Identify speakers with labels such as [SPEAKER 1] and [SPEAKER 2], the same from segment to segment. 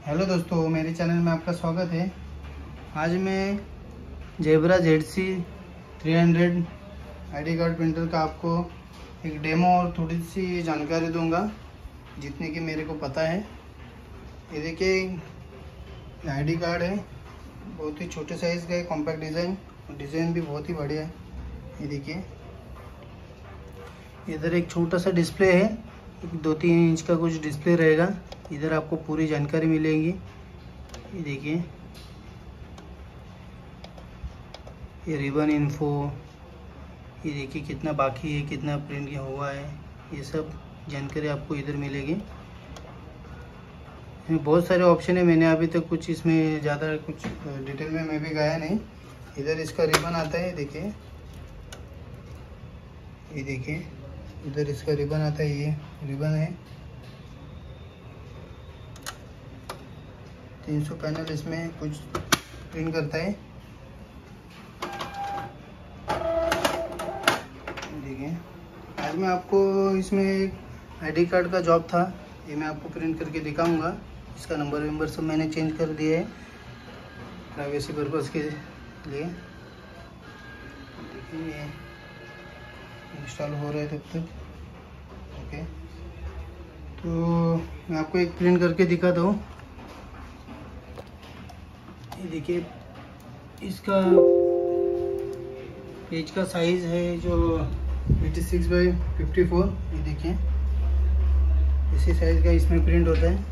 [SPEAKER 1] Hello दोस्तों, मेरे channel में आपका स्वागत है। आज मैं Zebra ZC 300 ID card printer का आपको एक डेमो और थोड़ी सी जानकारी दूंगा जितने की मेरे को पता है। ये देखिए आईडी कार्ड है, बहुत ही छोटे साइज़ का है, कॉम्पैक्ट डिज़ाइन भी बहुत ही बढ़िया है। ये देखिए इधर एक छोटा सा डिस्प्ले है, 2-3 इंच का कुछ डिस्प्ले रहेगा। इधर आपको पूरी जानकारी मिलेगी। ये देखिए ये रिबन इन्फो, ये देखिए कितना बाकी है, कितना प्रिंट किया हुआ है, ये सब जानकारी आपको इधर मिलेगी। इसमें बहुत सारे ऑप्शन है, मैंने अभी तक कुछ इसमें ज़्यादा कुछ डिटेल में मैं भी गया नहीं। इधर इसका रिबन आता है, देखिए ये देखिए इधर इसका रिबन आता है, ये रिबन है। 300 पैनल इसमें कुछ प्रिंट करता है। देखिए आज मैं आपको इसमें एक आईडी कार्ड का जॉब था, ये मैं आपको प्रिंट करके दिखाऊंगा। इसका नंबर सब मैंने चेंज कर दिया है प्राइवेसी पर्पज़ के लिए। देखिए इंस्टॉल हो रहा है तब तक। ओके, तो मैं आपको एक प्रिंट करके दिखाता हूँ। ये देखिए इसका पेज का साइज़ है जो 86/54। ये देखिए इसी साइज़ का इसमें प्रिंट होता है।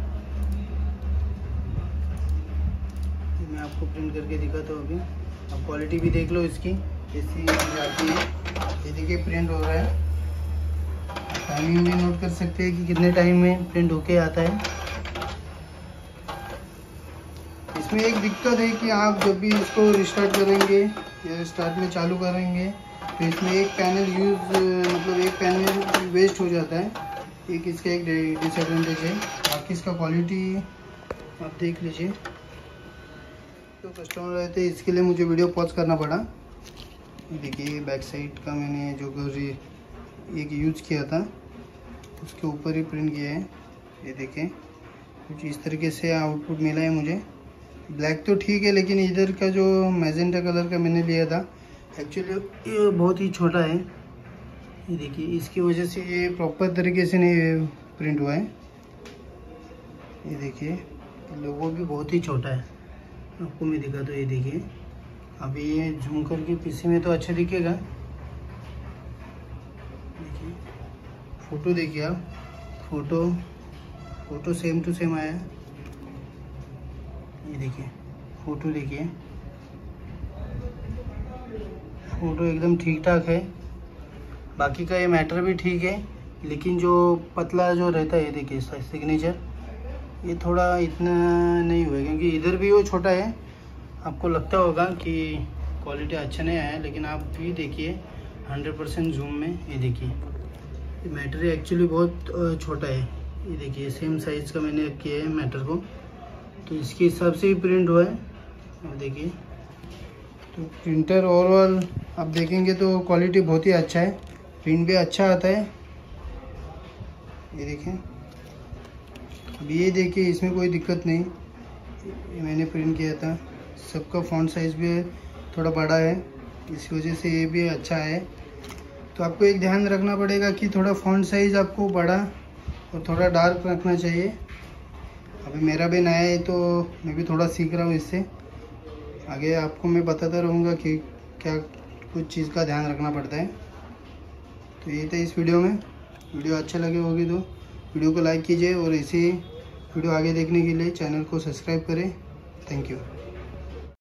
[SPEAKER 1] मैं आपको प्रिंट करके दिखाता हूँ। अभी आप क्वालिटी भी देख लो इसकी कैसी आती है। ये देखिए प्रिंट हो रहा है, टाइमिंग भी नोट कर सकते हैं कि कितने टाइम में प्रिंट होके आता है। इसमें एक दिक्कत है कि आप जब भी इसको रिस्टार्ट करेंगे या स्टार्ट में चालू करेंगे तो इसमें एक पैनल वेस्ट हो जाता है। एक इसका एक डिसएडवांटेज है। बाकी इसका क्वालिटी आप देख लीजिए। तो कस्टमर आए थे, इसके लिए मुझे वीडियो पॉज करना पड़ा। देखिए बैक साइड का मैंने जो एक यूज़ किया था उसके ऊपर ही प्रिंट किया है। ये देखें कुछ इस तरीके से आउटपुट मिला है मुझे। ब्लैक तो ठीक है, लेकिन इधर का जो मैजेंटा कलर का मैंने लिया था एक्चुअली ये बहुत ही छोटा है। ये देखिए इसकी वजह से ये प्रॉपर तरीके से नहीं प्रिंट हुआ है। ये देखिए लोगो भी बहुत ही छोटा है, आपको मैं दिखा दूँ। ये देखिए अभी ये जूम करके पीसी में तो अच्छा दिखेगा। देखिए फ़ोटो देखिए आप, फ़ोटो सेम टू सेम आया। ये देखिए फ़ोटो देखिए, फ़ोटो एकदम ठीक ठाक है। बाकी का ये मैटर भी ठीक है, लेकिन जो पतला जो रहता है ये देखिए इसका सिग्नेचर ये थोड़ा इतना नहीं हुआ, क्योंकि इधर भी वो छोटा है। आपको लगता होगा कि क्वालिटी अच्छा नहीं आया, लेकिन आप भी देखिए 100% जूम में ये देखिए ये मैटर एक्चुअली बहुत छोटा है। ये देखिए सेम साइज़ का मैंने किया है मैटर को, तो इसके हिसाब से ही प्रिंट हुआ है। और देखिए तो प्रिंटर ओवरऑल आप देखेंगे तो क्वालिटी बहुत ही अच्छा है, प्रिंट भी अच्छा आता है। ये देखें अब ये देखिए इसमें कोई दिक्कत नहीं, ये मैंने प्रिंट किया था। सबका फ़ॉन्ट साइज़ भी थोड़ा बड़ा है, इस वजह से ये भी अच्छा है। तो आपको एक ध्यान रखना पड़ेगा कि थोड़ा फ़ॉन्ट साइज़ आपको बड़ा और थोड़ा डार्क रखना चाहिए। अभी मेरा भी नया है तो मैं भी थोड़ा सीख रहा हूँ इससे। आगे आपको मैं बताता रहूँगा कि क्या कुछ चीज़ का ध्यान रखना पड़ता है। तो ये था इस वीडियो में। वीडियो अच्छा लगे होगी तो वीडियो को लाइक कीजिए और इसी वीडियो आगे देखने के लिए चैनल को सब्सक्राइब करें। Thank you.